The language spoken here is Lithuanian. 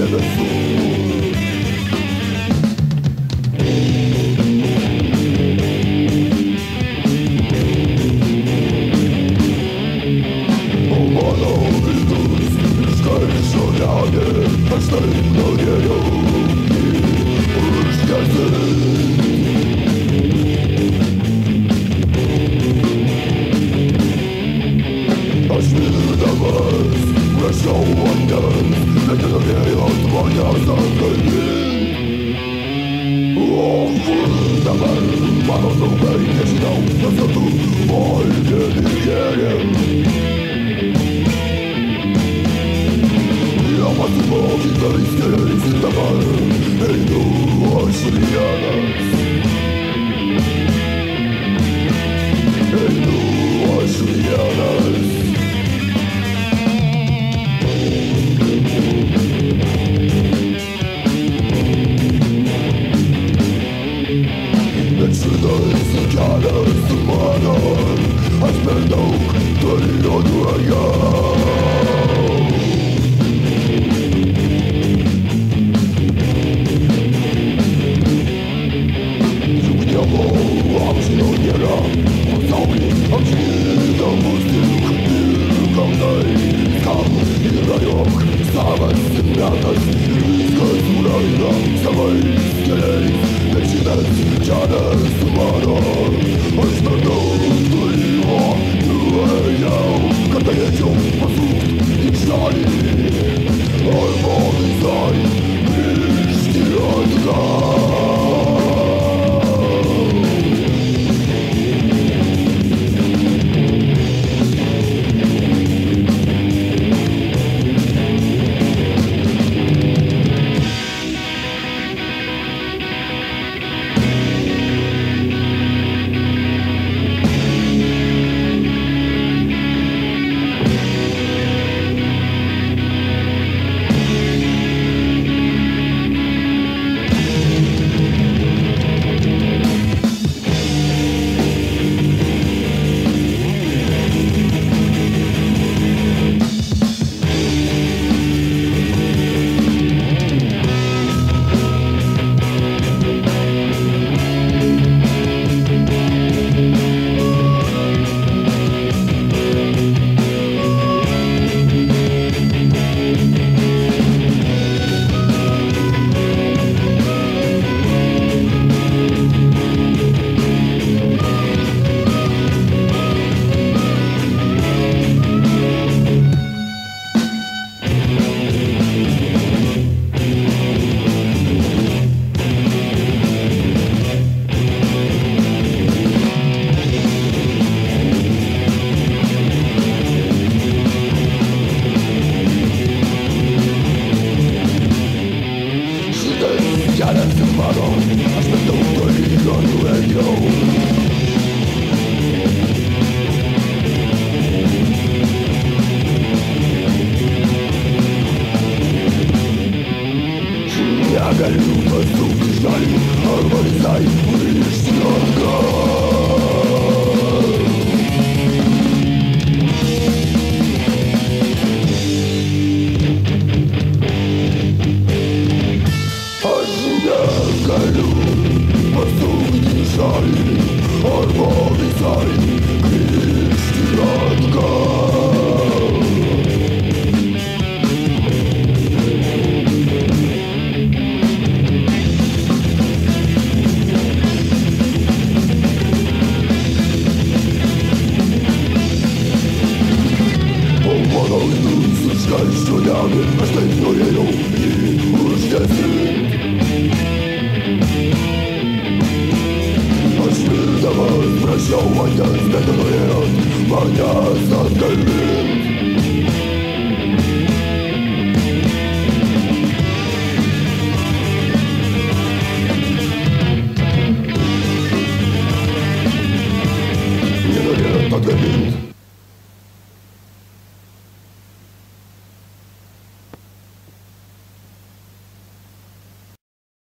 debesų. O mano vidus iškarščio ledė, aš taip norėjau jį užgesinti. Aš mirdamas prašiau vandens, bet nenorėjot manęs atgaivint. O kur dabar mano draugai, nežinau, nes tu valgėm ir gėrėm. Ja pasimokytais keliais ir dabar einu aš vienas. Einu aš vienas. Bet šitas kelias mano, aš per daug toli nuėjau. Juk Dievo amžino nėra, pasaulį amžina mus tik kalnai. Kam yra jog savas metas ir viskas praeina savais keliais. Bet šitas kelias mano, aš per daug toli nuėjau, kad galėčiau pasukt į šalį arba visai grįžti atgal. Aš per daug toli nuėjau. Negaliu pasukti šalį arba visai grįžti atgal. Negaliu pasukti šalį arba visai grįžti atgal. O mano vidus iškarščio ledė, aš taip norėjau jį užgesinti. Aš mirdamas prašiau vandens, bet nenorėjot manęs atgaivint. Nenorėjot atgaivint.